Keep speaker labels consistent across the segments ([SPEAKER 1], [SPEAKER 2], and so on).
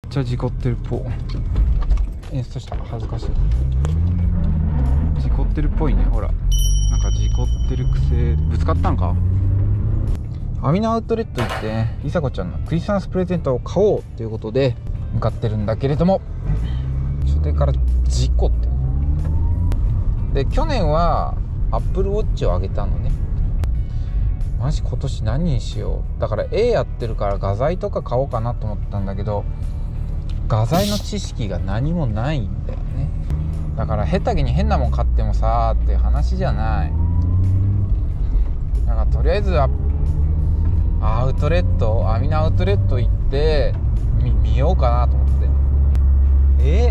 [SPEAKER 1] ちゃ事故ってるっぽい。インストした。恥ずかしい。事故ってるっぽいね。ほら、なんか事故ってる癖。ぶつかったんか。アミナアウトレット行って、りさこちゃんのクリスマスプレゼントを買おうということで向かってるんだけれども、初手から事故って。で、去年はアップルウォッチをあげたのね。マジ今年何にしよう。だから絵やってるから画材とか買おうかなと思ったんだけど、画材の知識が何もないんだよね。だから下手に変なもん買ってもさーっていう話じゃない。だからとりあえずアウトレット、アミナアウトレット行って見ようかなと思って。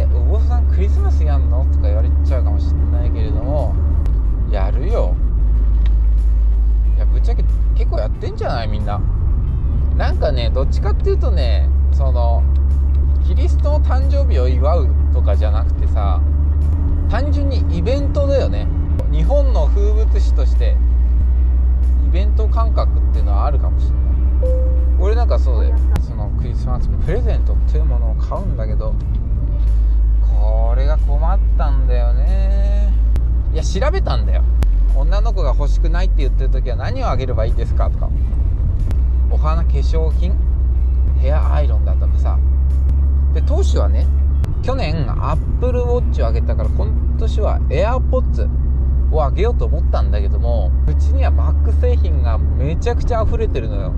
[SPEAKER 1] お坊さんクリスマスやんのとか言われちゃうかもしれないけれども、やるよ。いや、ぶっちゃけ結構やってんじゃないみんな。なんかね、どっちかっていうとね、そのキリストの誕生日を祝うとかじゃなくてさ、単純にイベントだよね。日本の風物詩としてイベント感覚っていうのはあるかもしれない。俺なんかそうだよ。そのクリスマスプレゼントっていうものを買うんだけど、これが困ったんだよね。いや、調べたんだよ。女の子が欲しくないって言ってる時は何をあげればいいですかとか、お花、化粧品、ヘアアイロンだとかさ。で、当初はね、去年アップルウォッチをあげたから、今年はエアポッツをあげようと思ったんだけども、うちには Mac 製品がめちゃくちゃ溢れてるのよ。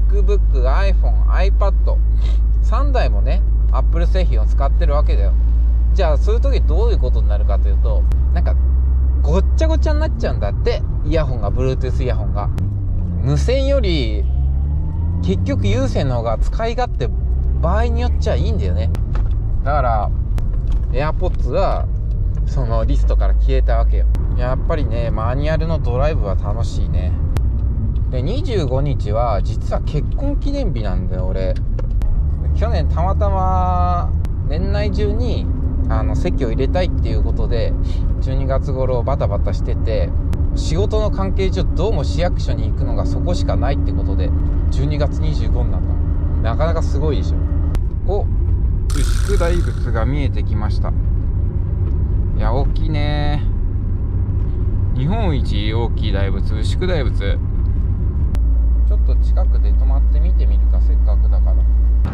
[SPEAKER 1] MacBook、iPhone、iPad3 台もね、アップル製品を使ってるわけだよ。じゃあそういう時どういうことになるかというと、なんかごっちゃごちゃになっちゃうんだって。イヤホンが Bluetooth イヤホンが無線より結局有線の方が使い勝手場合によっちゃいいんだよね。だから AirPods はそのリストから消えたわけよ。やっぱりね、マニュアルのドライブは楽しいね。で、25日は実は結婚記念日なんだよ俺。去年たまたま年内中に籍を入れたいっていうことで12月頃バタバタしてて、仕事の関係上どうも市役所に行くのがそこしかないってことで12月25になったの。なかなかすごいでしょ。お、牛久大仏が見えてきました。いや、大きいね。日本一大きい大仏、牛久大仏。ちょっと近くで止まって見てみるか、せっかくだから。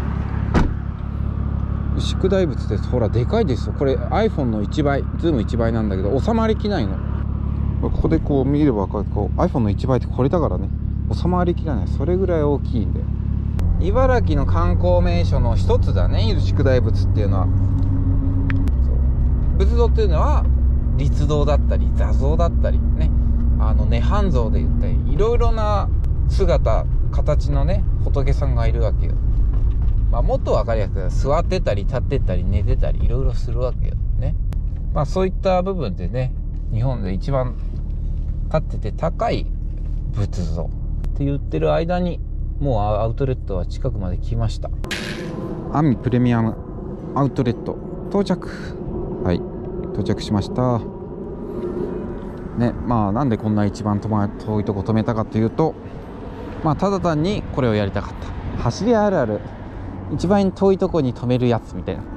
[SPEAKER 1] 牛久大仏です。ほら、でかいですよ。これ iPhone の1倍、ズーム1倍なんだけど収まりきないの。ここでこう見ればこう iPhone の1倍ってこれだからね、収まりきらない。それぐらい大きいんだよ。茨城の観光名所の一つだね、牛久大仏っていうのは。仏像っていうのは立像だったり座像だったりね、涅槃像で言ったり、いろいろな姿形のね仏さんがいるわけよ。まあ、もっと分かりやすく座ってたり立ってたり寝てたりいろいろするわけよね。まあそういった部分でね、日本で一番立ってて高い仏像って言ってる間に、もうアウトレットは近くまで来ました。アミプレミアムアウトレット到着。はい、到着しましたね。まあなんでこんな一番遠いとこ止めたかというと、まあただ単にこれをやりたかった。走りあるある、一番遠いとこに止めるやつみたいな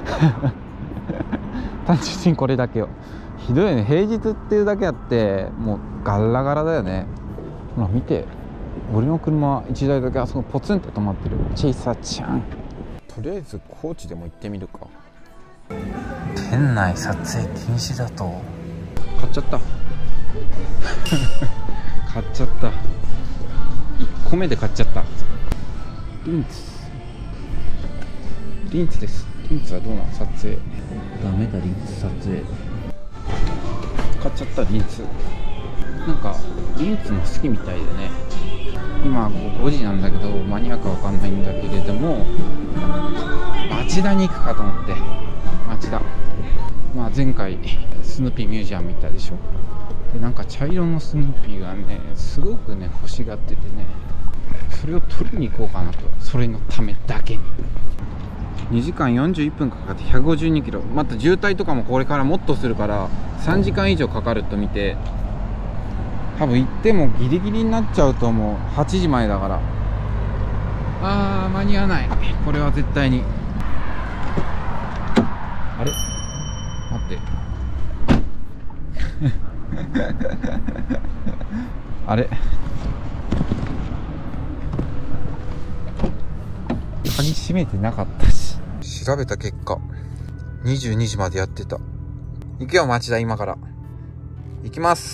[SPEAKER 1] 単純にこれだけよ。ひどいね。平日っていうだけあってもうガラガラだよね。ほら見て、俺の車1台だけあそこポツンって止まってる。チェイサーちゃん。とりあえず高知でも行ってみるか。店内撮影禁止だと。買っちゃった買っちゃった。1個目で買っちゃった。リンツです。リンツはどうなの？撮影ダメだ。リンツ撮影買っちゃった。リンツなんかリンツも好きみたいでね。今5時なんだけど間に合うか分かんないんだけれども、町田に行くかと思って。町田、まあ前回スヌーピーミュージアム行ったでしょ。で、なんか茶色のスヌーピーがねすごくね欲しがっててね、それを取りに行こうかなと。それのためだけに2時間41分かかって152キロ。また渋滞とかもこれからもっとするから3時間以上かかると見て、多分行ってもギリギリになっちゃうと思う。8時前だから。間に合わない。これは絶対に。 あれ鍵閉めてなかったし。調べた結果22時までやってた。行くよ町田、今から行きます。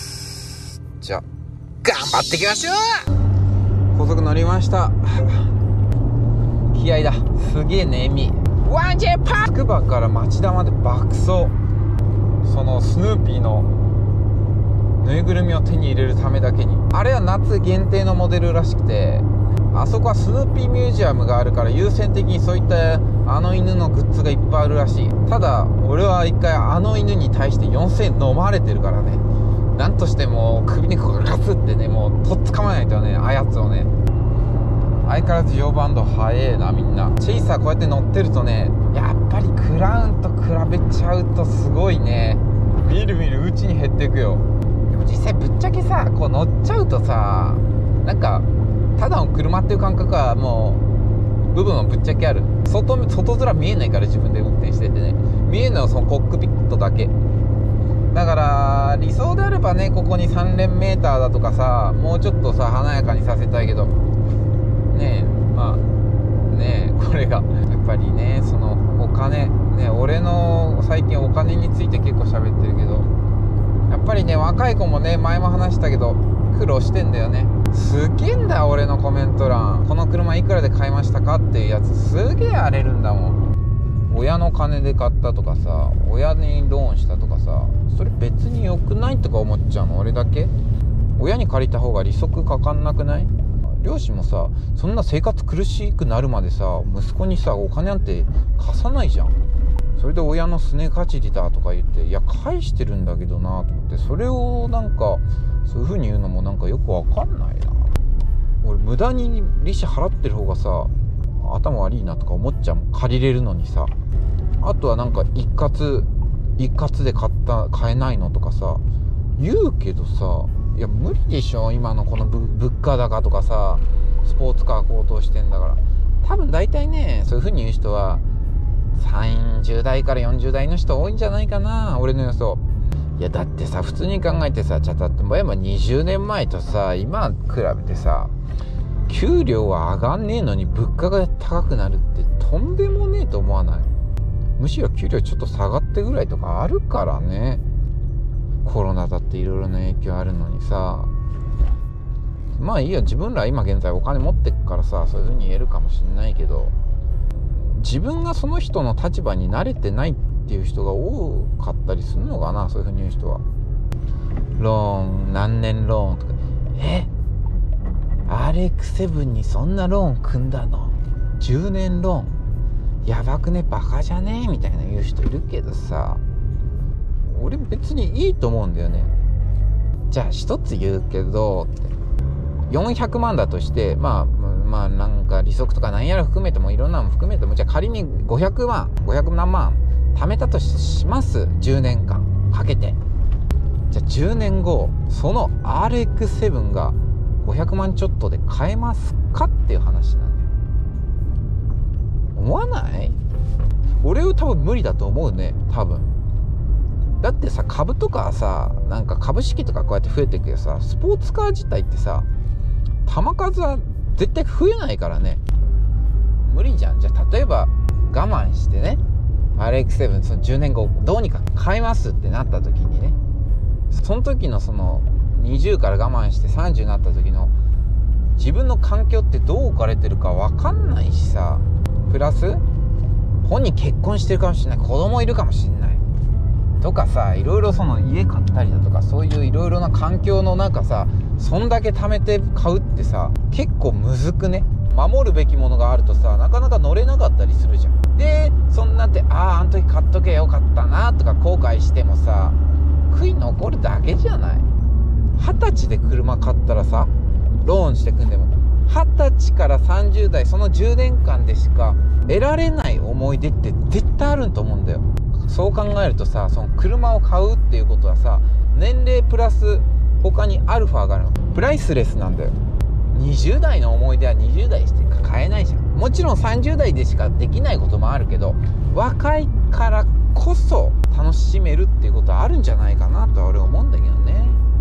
[SPEAKER 1] じゃあ頑張っていきましょう。高速乗りました。気合だ。すげえね、エミワンジェパー。つくばから町田まで爆走。そのスヌーピーのぬいぐるみを手に入れるためだけに。あれは夏限定のモデルらしくて、あそこはスヌーピーミュージアムがあるから優先的にそういったあの犬のグッズがいっぱいあるらしい。ただ俺は一回あの犬に対して4000円飲まれてるからね。なんとしても首にこうガツってね、もうとっつかまないとね、あやつをね。相変わらず常磐道速えな、みんな。チェイサーこうやって乗ってるとね、やっぱりクラウンと比べちゃうとすごいね、みるみるうちに減っていくよ。でも実際ぶっちゃけさ、こう乗っちゃうとさ、なんかただの車っていう感覚はもう部分はぶっちゃけある。外面見えないから、自分で運転しててね、見えるのはそのコックピットだけだから、理想であればね、ここに3連メーターだとかさ、もうちょっとさ華やかにさせたいけどね。まあね、これがやっぱりね、そのお金ね、俺の最近お金について結構喋ってるけど、やっぱりね、若い子もね、前も話したけど苦労してんだよね。すげえんだ、俺のコメント欄。この車いくらで買いましたかっていうやつすげえ荒れるんだもん。親の金で買ったとかさ、親にローンしたとかさ、それ別に良くないとか思っちゃうの俺だけ？親に借りた方が利息かかんなくない？両親もさ、そんな生活苦しくなるまでさ、息子にさお金なんて貸さないじゃん。それで親のすねかじりだとか言って、いや返してるんだけどなと思って、それをなんかそういう風に言うのもなんかよくわかんないな。俺無駄に利子払ってる方がさ頭悪いなとか思っちゃうもん。借りれるのにさ。あとはなんか一括で買えないのとかさ言うけどさ、いや無理でしょ、今のこの物価高とかさ、スポーツカー高騰してんだから。多分大体ね、そういう風に言う人は30代から40代の人多いんじゃないかな、俺の予想。いやだってさ、普通に考えてさ、だって20年前とさ今比べてさ、給料は上がんねえのに物価が高くなるってとんでもねえと思わない？むしろ給料ちょっと下がってぐらいとかあるからね。コロナだっていろいろな影響あるのにさ。まあいいよ、自分ら今現在お金持ってくからさ、そういう風に言えるかもしんないけど、自分がその人の立場に慣れてないっていう人が多かったりするのかな、そういう風に言う人は。ローン何年ローンとか、RX7 にそんなローン組んだの10年ローンやばくね、バカじゃねえみたいな言う人いるけどさ、俺別にいいと思うんだよね。じゃあ一つ言うけどって、400万だとして、まあなんか利息とか何やら含めてもいろんなの含めても、じゃあ仮に500何万貯めたとします。10年間かけて。じゃあ10年後その RX7 が500万ちょっとで買えますかっていう話なんだよ。思わない？俺は多分無理だと思うね、多分。だってさ、株とかさ、なんか株式とかこうやって増えていくけどさ、スポーツカー自体ってさ、球数は絶対増えないからね。無理じゃん。じゃあ例えば我慢してね、RX7 その10年後どうにか買いますってなった時にね、その時のその20から我慢して30になった時の自分の環境ってどう置かれてるか分かんないしさ、プラス本人結婚してるかもしれない、子供いるかもしれないとかさ、いろいろその家買ったりだとか、そういういろいろな環境の中さ、そんだけ貯めて買うってさ結構むずくね。守るべきものがあるとさ、なかなか乗れなかったりするじゃん。でそんなってあの時買っとけよかったなとか後悔してもさ、悔い残るだけじゃない。20歳で車買ったらさ、ローンしてくんでも20歳から30代その10年間でしか得られない思い出って絶対あると思うんだよ。そう考えるとさ、その車を買うっていうことはさ、年齢プラス他にアルファがあるの。プライスレスなんだよ。20代の思い出は20代して買えないじゃん。もちろん30代でしかできないこともあるけど、若いからこそ楽しめるっていうことはあるんじゃないかなと俺は思うんだけどね。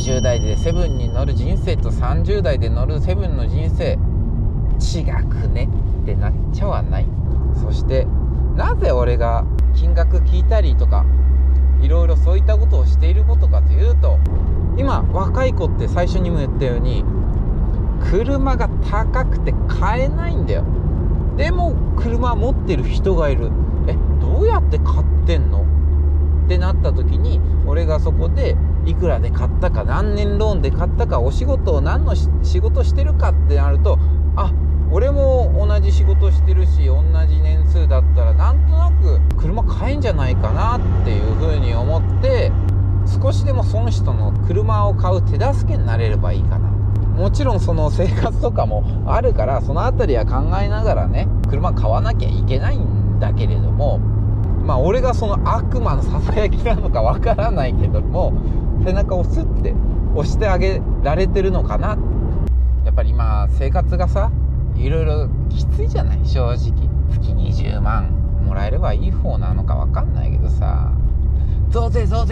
[SPEAKER 1] 20代でセブンに乗る人生と30代で乗るセブンの人生違くねってなっちゃわない？そしてなぜ俺が金額聞いたりとかいろいろそういったことをしていることかというと、今若い子って最初にも言ったように車が高くて買えないんだよ。でも車持ってる人がいる。どうやって買ってんのってなった時に、俺がそこでいくらで買ったか、何年ローンで買ったか、お仕事を何の仕事してるかってなると、あ、俺も同じ仕事してるし同じ年数だったらなんとなく車買えんじゃないかなっていうふうに思って、少しでもその人の車を買う手助けになれればいいかな。もちろんその生活とかもあるから、そのあたりは考えながらね、車買わなきゃいけないんだけれども、俺がその悪魔のささやきなのかわからないけども、背中をスッて押してあげられてるのかな。やっぱり今生活がさ、いろいろきついじゃない。正直月20万もらえればいい方なのかわかんないけどさ、増税ばっ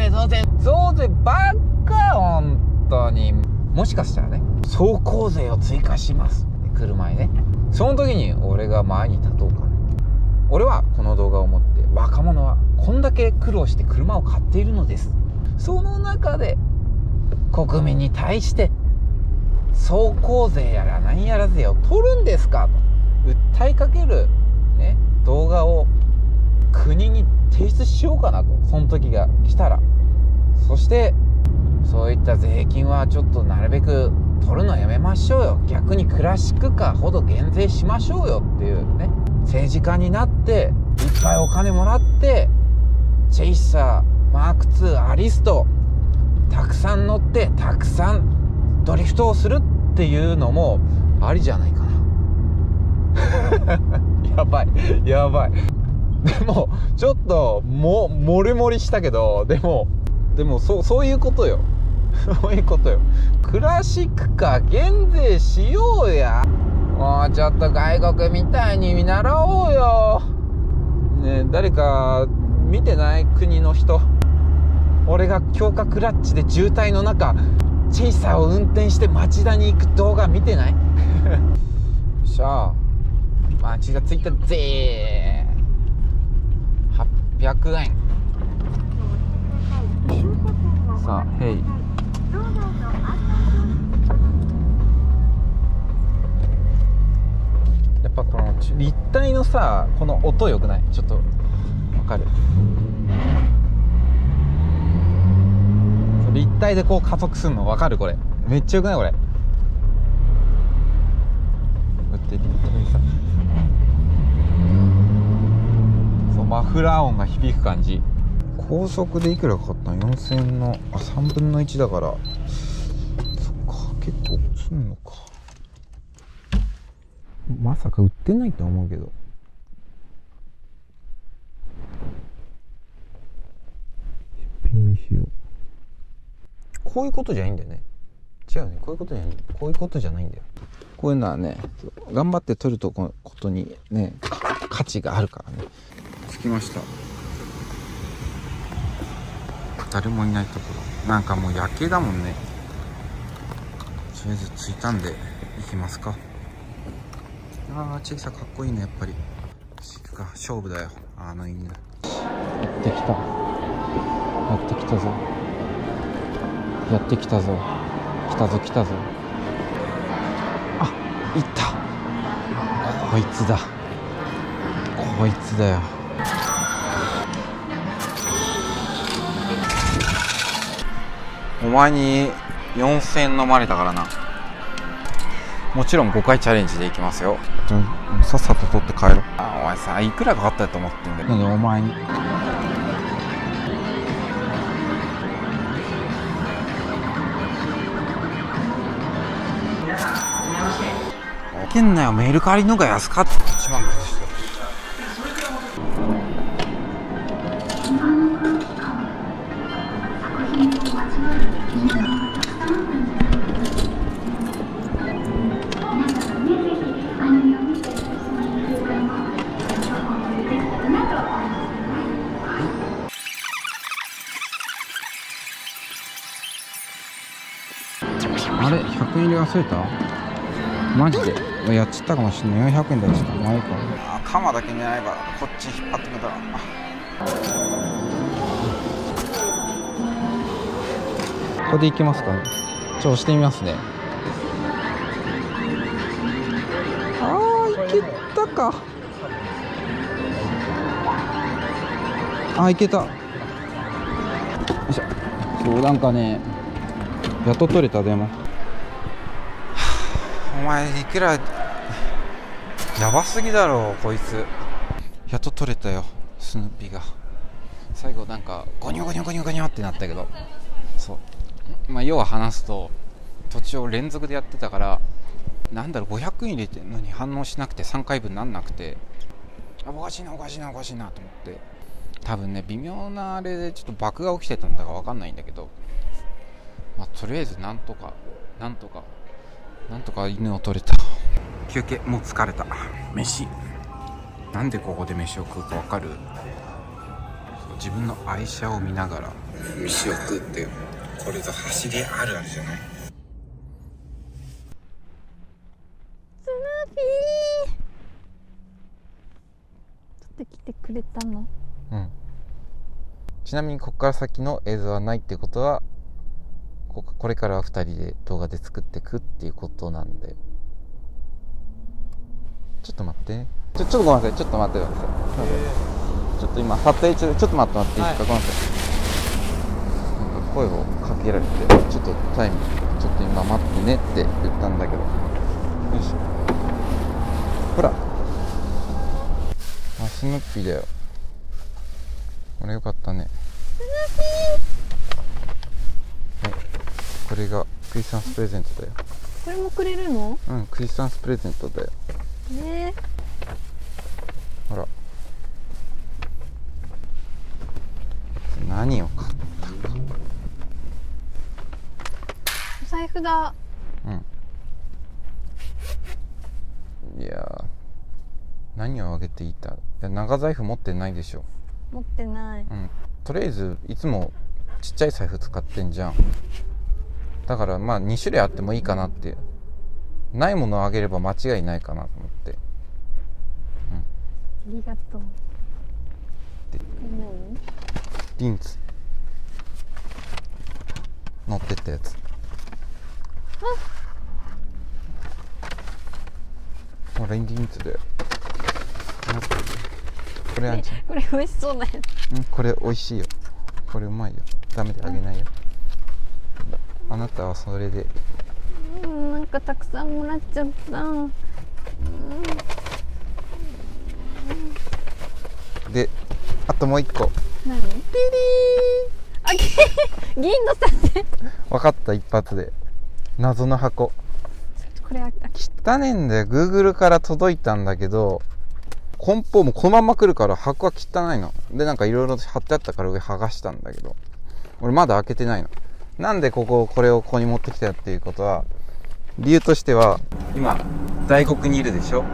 [SPEAKER 1] か本当に。もしかしたらね、走行税を追加します車にね。その時に俺が前に立とうかね。俺はこの動画を持って、若者はこんだけ苦労して車を買っているのです。その中で国民に対して走行税やら何やら税を取るんですかと訴えかける、ね、動画を国に提出しようかなと、その時が来たら。そしてそういった税金はちょっとなるべく取るのやめましょうよ、逆にクラシックカーほど減税しましょうよっていうね、政治家になっていっぱいお金もらってチェイサーマーク2アリストたくさん乗ってたくさんドリフトをするっていうのもありじゃないかな。やばいでもちょっとモリモリしたけど、でもそういうことよ。そういうことよ。クラシックカー減税しようや。もうちょっと外国みたいに見習おうよ。ねえ、誰か見てない？国の人。俺が強化クラッチで渋滞の中チェイサーを運転して町田に行く動画見てない？よっしゃ、町田着いたぜー。800円。さあ、ヘイ。やっぱこの立体のさ、この音良くない？ちょっとわかる？立体でこう加速するのわかる？これめっちゃ良くない？これそう、マフラー音が響く感じ。高速でいくらかかったの？4000円の3分の1だから、そっか、結構すんのか。まさか売ってないと思うけど。出品にしよう。こういうことじゃないんだよね。違うね。こういうことじゃない。こういうことじゃないんだよ。こういうのはね、頑張って取ることにね、価値があるからね。着きました。誰もいないところ。なんかもう夜景だもんね。とりあえず着いたんで行きますか。ああ、チェキさんかっこいいね、やっぱり。行くか、勝負だよ、あの犬。やってきた。やってきたぞ。やってきたぞ。来たぞ来たぞ。あ、いった。こいつだ。こいつだよ。お前に4000円飲まれたからな。もちろん5回チャレンジでいきますよ。さっさと取って帰ろう。あ、お前さ、いくらかかったと思ってんだよ。なんでお前に。いけんなよ、メルカリのが安かった。1万崩して。 100円入れ忘れたマジでやっちったかもしんない。400円だよ。ちょっとまあいいか。カマだけ狙えばこっち引っ張ってくれたら。ここでいけますかね。押してみますね。あー、いけたか。あ、いけた。よいしょ。そう、なんかね、やっと取れた。でもお前いくらやばすぎだろこいつ。やっと取れたよ、スヌーピーが。最後なんかゴニョゴニョゴニョゴニョってなったけど、そう、まあ要は話すと途中を連続でやってたから、なんだろう、500円入れてんのに反応しなくて3回分なんなくて、あ、おかしいなおかしいなおかしいなと思って、多分ね微妙なあれでちょっとバグが起きてたんだか分かんないんだけど、まあとりあえずなんとか犬を取れた。休憩、もう疲れた。飯、なんでここで飯を食うか分かる？自分の愛車を見ながら飯を食うって、これぞ走りあるあるじゃない？
[SPEAKER 2] スヌーピー取ってきてくれたの？
[SPEAKER 1] うん。ちなみにここから先の映像はないってことは、これからは2人で動画で作っていくっていうことなんだよ。ちょっと待って、ちょっとごめんなさい、ちょっと待ってください。ちょっと今撮影中で、ちょっと待っていいですか、はい、ごめんなさい。なんか声をかけられて、ちょっとタイム、ちょっと今待ってねって言ったんだけど、よいしょ。ほら、あ、スヌーピーだよ。これよかったね。
[SPEAKER 2] スヌーピー、
[SPEAKER 1] これがクリスマスプレゼントだよ。
[SPEAKER 2] これもくれるの？
[SPEAKER 1] うん、クリスマスプレゼントだよ。ほら、何を買ったか。
[SPEAKER 2] お財布だ。
[SPEAKER 1] うん。いやー、何をあげていた？いや、長財布持ってないでしょ。
[SPEAKER 2] 持ってない。
[SPEAKER 1] うん。とりあえずいつもちっちゃい財布使ってんじゃん。だからまあ2種類あってもいいかなって。ないものをあげれば間違いないかなと思って。
[SPEAKER 2] ありがとう。
[SPEAKER 1] で、
[SPEAKER 2] 何？
[SPEAKER 1] リンツ乗ってったやつ。ほら、リンツだよ。これあんちゃん、
[SPEAKER 2] これ美味しそうなやつ。
[SPEAKER 1] うん、これ美味しいよ。これうまいよ。ダメであげないよ。あなたはそれで。
[SPEAKER 2] なんかたくさんもらっちゃった。
[SPEAKER 1] で、あともう一個。
[SPEAKER 2] 何？ピリー。あ、銀の盾。
[SPEAKER 1] 分かった、一発で。謎の箱。
[SPEAKER 2] これ
[SPEAKER 1] 汚ねえんだよ。Google から届いたんだけど、梱包もこのまま来るから箱は汚いの。で、なんかいろいろ貼ってあったから上剥がしたんだけど、俺まだ開けてないの。なんでこれをここに持ってきたっていうことは、理由としては、今大国にいるでしょ。うん、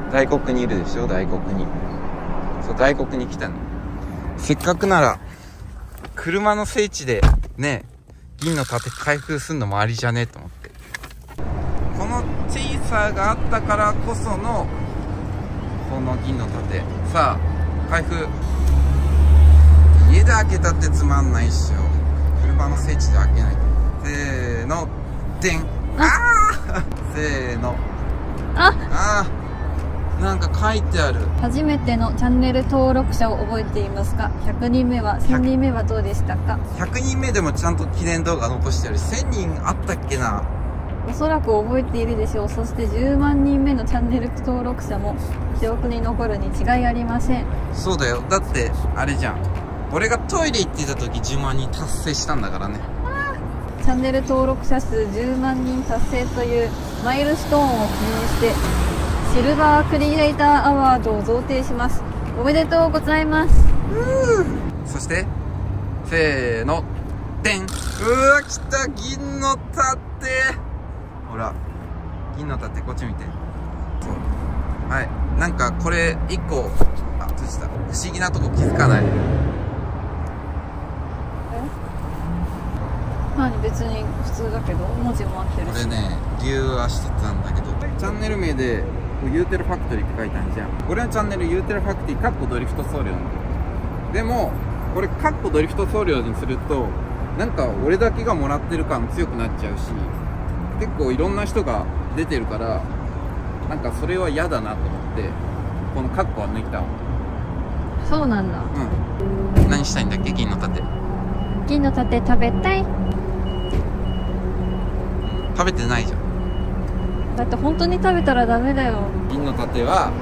[SPEAKER 1] 大国にいるでしょ。大国に、そう、大国に来たの。せっかくなら車の聖地でね、銀の盾開封するのもありじゃねえと思って、このチェイサーがあったからこそのこの銀の盾。さあ開封。家で開けたってつまんないっしょ。車の聖地で開けない。せーの、でん。ああせーの。あなんか書いてある。
[SPEAKER 2] 初めてのチャンネル登録者を覚えていますか？100人目は、1000人目はどうでしたか
[SPEAKER 1] ？100人目でもちゃんと記念動画残してある。1000人あったっけな。
[SPEAKER 2] おそらく覚えているでしょう。そして10万人目のチャンネル登録者も記憶に残るに違いありません。
[SPEAKER 1] そうだよ。だってあれじゃん、俺がトイレ行ってた時10万人達成したんだからね。
[SPEAKER 2] チャンネル登録者数10万人達成というマイルストーンを記念してシルバークリエイターアワードを贈呈します。おめでとうございます。
[SPEAKER 1] そしてせーの、でん。うわ、来た、銀の盾。ほら、銀の盾、こっち見て。そう、はい。なんかこれ1個、あ、閉じた。不思議なとこ気づかない？
[SPEAKER 2] 何別に普通だけど文字も合ってるし。
[SPEAKER 1] これね理由はしてたんだけど、チャンネル名でユーテルファクトリーって書いてあるじゃん。俺のチャンネルユーテルファクトリードリフト送料なんだよ。でもこれドリフト送料にするとなんか俺だけがもらってる感強くなっちゃうし、結構いろんな人が出てるからなんかそれは嫌だなと思ってこのカッコは抜いたの。
[SPEAKER 2] そうなんだ。
[SPEAKER 1] うん。何したいんだっけ？銀の盾。
[SPEAKER 2] 銀の盾食べたい。
[SPEAKER 1] 食べてないじゃん。
[SPEAKER 2] だって本当に食べたらダメだよ。
[SPEAKER 1] 銀の盾は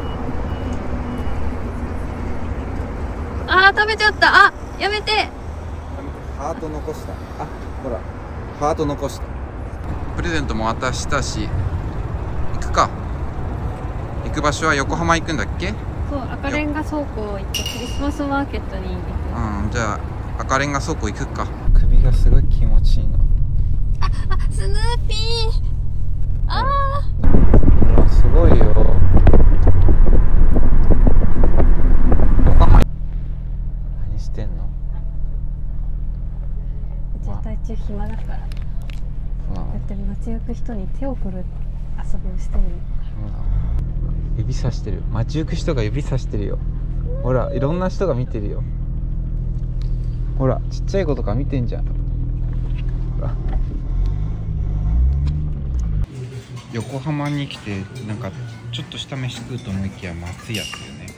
[SPEAKER 2] 食べちゃった。やめて。
[SPEAKER 1] ハート残した。ほらハート残した。プレゼントも渡したし行くか。行く場所は横浜行くんだっけ？
[SPEAKER 2] そう、赤レンガ倉庫行ってクリスマスマーケットに行く。
[SPEAKER 1] じゃあ赤レンガ倉庫行くか。首がすごい気持ちいいの。
[SPEAKER 2] スヌーピー。
[SPEAKER 1] すごいよ。横浜何してんの？
[SPEAKER 2] 渋滞中暇だから。だって街行く人に手を振る遊びをしてるの。
[SPEAKER 1] 指さしてる。街行く人が指さしてるよ。ほらいろんな人が見てるよ。ほらちっちゃい子とか見てんじゃん。ほら横浜に来てなんかちょっとした飯食うと思いきや松屋っていうね。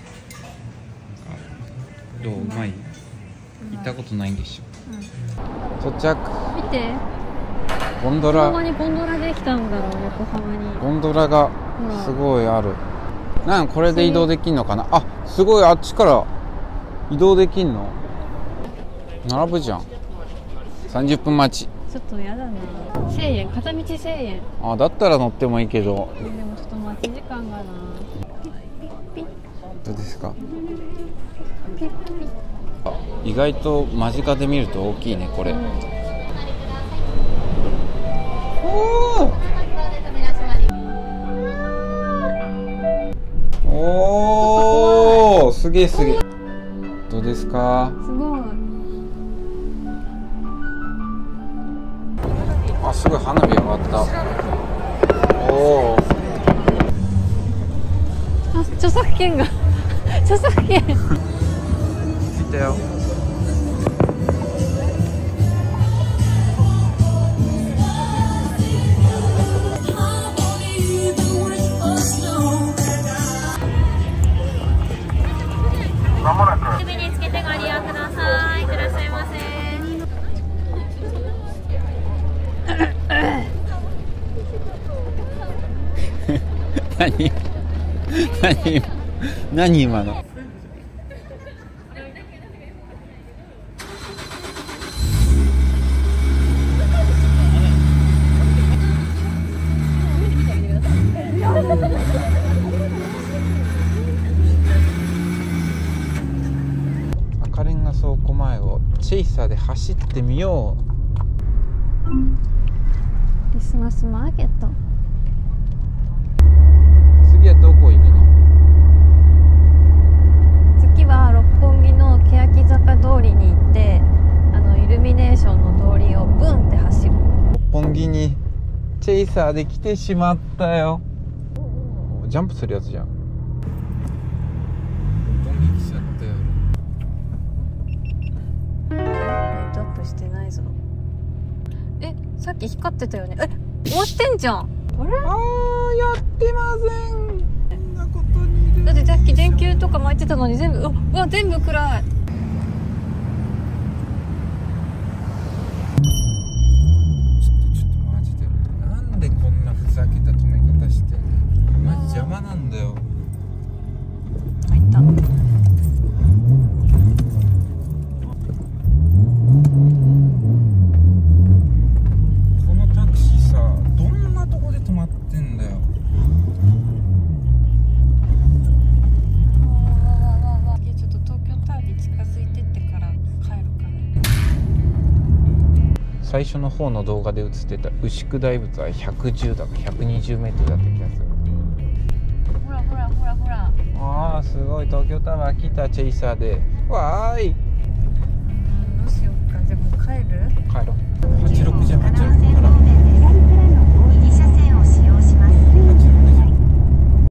[SPEAKER 1] どう？うまい？行ったことないんでしょ。到着。
[SPEAKER 2] 見て。
[SPEAKER 1] ゴンドラ。
[SPEAKER 2] 横浜にゴンドラできたんだろう。横浜に
[SPEAKER 1] ゴンドラがすごいある。これで移動できんのかな。すごいあっちから移動できんの。並ぶじゃん。30分待ち。
[SPEAKER 2] ちょっとやだな。1000円、片道1000円。
[SPEAKER 1] だったら乗ってもいいけど。
[SPEAKER 2] でもちょっと待ち時間がな。
[SPEAKER 1] どうですか？
[SPEAKER 2] ピッピッ。
[SPEAKER 1] 意外と間近で見ると大きいねこれ。おお、すげえすげえ。どうですか？
[SPEAKER 2] すごい。
[SPEAKER 1] すごい花火上がった。おお。
[SPEAKER 2] 著作権が著作権。
[SPEAKER 1] ついたよ。
[SPEAKER 3] まもなく
[SPEAKER 2] 首につけてご利用ください。いってらっしゃいませ。
[SPEAKER 1] 何今の。赤レンガ倉庫前をチェイサーで走ってみよう。
[SPEAKER 2] クリスマスマーケット。
[SPEAKER 1] 次はどこ行くの？
[SPEAKER 2] 次は六本木の欅坂通りに行ってイルミネーションの通りをブンって走る。
[SPEAKER 1] 六本木にチェイサーで来てしまったよ。ジャンプするやつじゃん。六本木来ちゃったよ。
[SPEAKER 2] ライトアップしてないぞ。さっき光ってたよね。終わってんじゃん。あれ？
[SPEAKER 1] やってません。こんなことに。
[SPEAKER 2] だってさっき電球とか巻いてたのに全部全部暗い。
[SPEAKER 1] ちょっとマジでなんでこんなふざけた止め方してんの？マジ邪魔なんだよ。
[SPEAKER 2] 入った。
[SPEAKER 1] このタクシーさ、どんなとこで止まってんだよ。
[SPEAKER 2] ちょっと東京タワーに近づいてってから帰るかね。
[SPEAKER 1] 最初の方の動画で映ってた牛久大仏は110だか120メートルだった気がする。
[SPEAKER 2] ほらほらほらほら。
[SPEAKER 1] すごい東京タワー来たチェイサーで。わーい。